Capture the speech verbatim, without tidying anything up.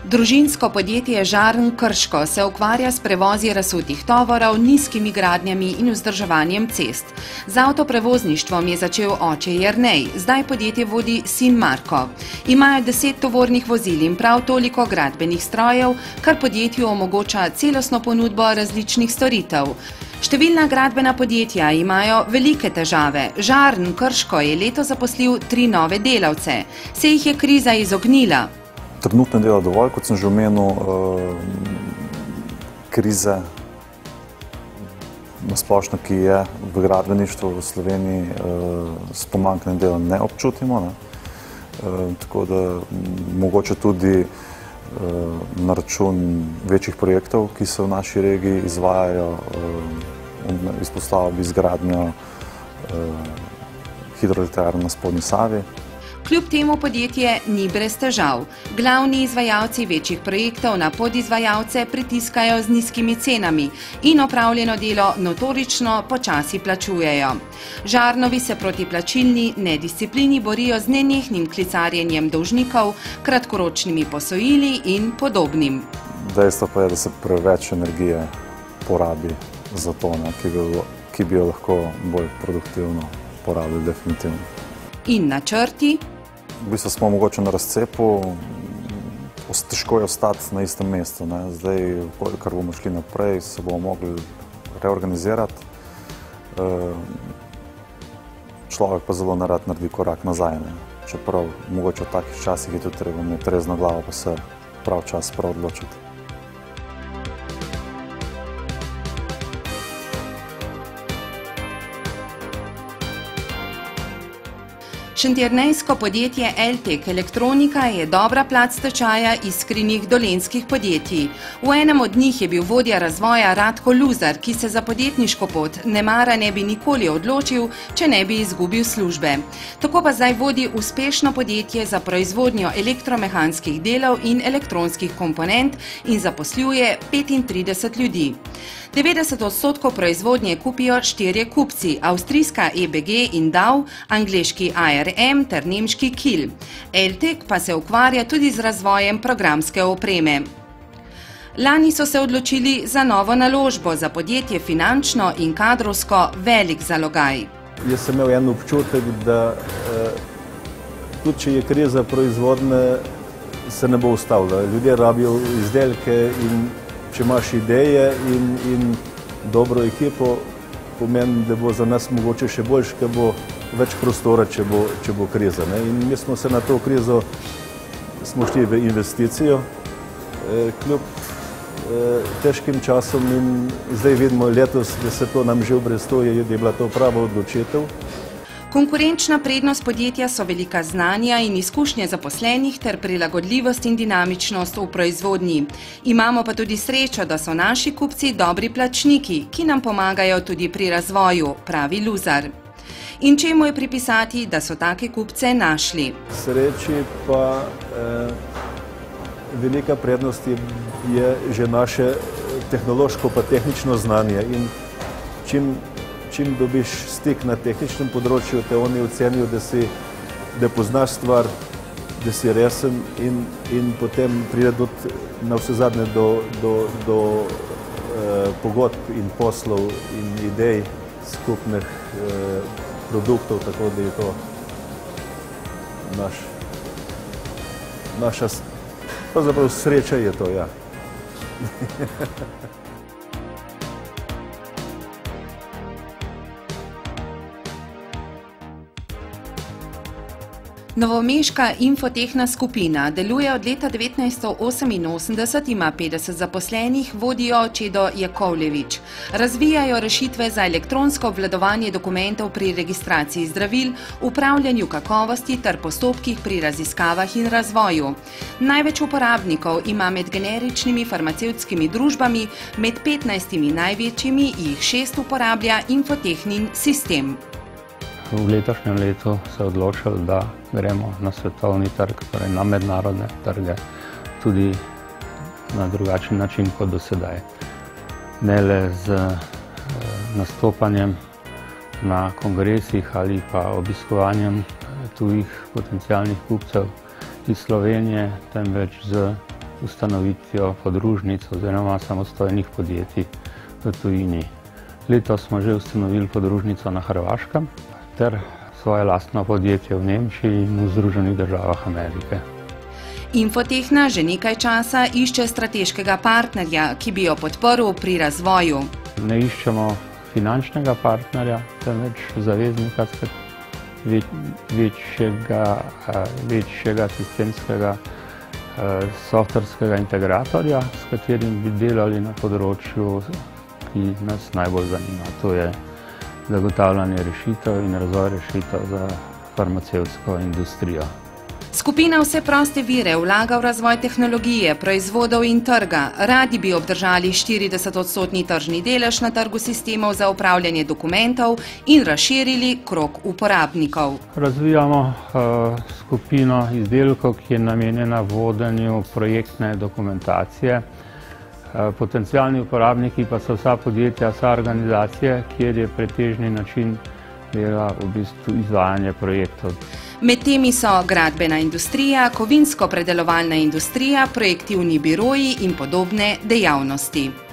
Družinsko podjetje Žarn Krško se ukvarja s prevozi razsutih tovorov, nizkimi gradnjami in vzdrževanjem cest. Z avtoprevozništvom je začel oče Jernej, zdaj podjetje vodi sin Marko. Imajo deset tovornih vozil in prav toliko gradbenih strojev, kar podjetju omogoča celostno ponudbo različnih storitev. Številna gradbena podjetja imajo velike težave. Žarn Krško je letos zaposlil tri nove delavce. Se jih je kriza izognila? Trenutno dela dovolj, kot sem že omenil, krize nasplošno, ki je v gradbeništvu v Sloveniji, s pomanjkanjem dela ne občutimo. Tako da mogoče tudi na račun večjih projektov, ki se v naši regiji izvajajo, izpostavil bi izgradnjo hidroelektrarn na spodnji Savi. Kljub temu podjetje ni brez težav. Glavni izvajalci večjih projektov na podizvajalce pritiskajo z nizkimi cenami in opravljeno delo notorično počasi plačujejo. Žarnovi se proti plačilni nedisciplini borijo z nenehnim klicarjenjem dolžnikov, kratkoročnimi posojili in podobnim. Dejstvo pa je, da se preveč energije porabi za to, ki bi, ki bi jo lahko bolj produktivno porabili definitivno. In načrti? V bistvu smo mogoče na razcepu, težko je ostati na istem mestu. Zdaj, kar bomo šli naprej, se bomo mogli reorganizirati. Človek pa zelo nerad naredi korak nazaj. Čeprav mogoče v takih časih je tudi treba imeti trezno glavo, pa se prav čas prav odločiti. Šentjernejsko podjetje Eltek Elektronika je dobra plat stečaja iskrenih dolenjskih podjetij. V enem od njih je bil vodja razvoja Radko Luzar, ki se za podjetniško pot nemara ne bi nikoli odločil, če ne bi izgubil službe. Tako pa zdaj vodi uspešno podjetje za proizvodnjo elektromehanskih delov in elektronskih komponent in zaposluje petintrideset ljudi. devetdeset odstotkov proizvodnje kupijo štirje kupci, avstrijska E B G in Dow, angleški A R M ter nemški Kiel. Eltek pa se ukvarja tudi z razvojem programske opreme. Lani so se odločili za novo naložbo, za podjetje finančno in kadrovsko velik zalogaj. Jaz sem imel en občutek, da tudi če je kriza proizvodne, se ne bo ustavila. Ljudje rabijo izdelke in če imaš ideje in, in dobro ekipo, pomeni, da bo za nas mogoče še boljše, ker bo več prostora, če bo, če bo kriza. Ne? In mi smo se na to krizo smo šli v investicijo, eh, kljub eh, težkim časom in zdaj vidimo letos, da se to nam že obrestoje, da je bila to prava odločitev. Konkurenčna prednost podjetja so velika znanja in izkušnje zaposlenih ter prilagodljivost in dinamičnost v proizvodnji. Imamo pa tudi srečo, da so naši kupci dobri plačniki, ki nam pomagajo tudi pri razvoju, pravi Luzar. In čemu je pripisati, da so take kupce našli? Sreči pa eh, velika prednost je, je že naše tehnološko pa tehnično znanje. In čim Čim dobiš stik na tehničnem področju, te oni ocenijo, da si, da poznaš stvar, da si resen in, in potem pride do, na vse zadnje do, do, do eh, pogodb in poslov in idej skupnih eh, produktov, tako da je to naš, naša, pravzaprav sreča je to, ja. Novomeška infotehna skupina deluje od leta devetnajststo oseminosemdeset, ima petdeset zaposlenih, vodijo Čedo Jakovljevič. Razvijajo rešitve za elektronsko obvladovanje dokumentov pri registraciji zdravil, upravljanju kakovosti ter postopkih pri raziskavah in razvoju. Največ uporabnikov ima med generičnimi farmacevtskimi družbami, med petnajstimi največjimi jih šest uporablja infotehnin sistem. V letošnjem letu se odločili, da gremo na svetovni trg, torej na mednarodne trge, tudi na drugačen način kot do sedaj. Ne le z nastopanjem na kongresih ali pa obiskovanjem tujih potencialnih kupcev iz Slovenije, temveč z ustanovitvijo podružnic oziroma samostojnih podjetij v tujini. Letos smo že ustanovili podružnico na Hrvaškem ter svoje lastno podjetje v Nemčiji in v Združenih državah Amerike. Infotehna že nekaj časa išče strateškega partnerja, ki bi jo podprl pri razvoju. Ne iščemo finančnega partnerja, temveč zaveznika večjega, večjega sistemskega softverskega integratorja, s katerim bi delali na področju, ki nas najbolj zanima. To je zagotavljanje rešitev in razvoj rešitev za farmacevtsko industrijo. Skupina Vse proste vire vlaga v razvoj tehnologije, proizvodov in trga. Radi bi obdržali štiridesetodstotni tržni delež na trgu sistemov za upravljanje dokumentov in razširili krog uporabnikov. Razvijamo uh, skupino izdelkov, ki je namenjena vodenju projektne dokumentacije. Uh, potencialni uporabniki pa so vsa podjetja, vsa organizacije, kjer je pretežni način dela v bistvu izvajanje projektov. Med temi so gradbena industrija, kovinsko-predelovalna industrija, projektivni biroji in podobne dejavnosti.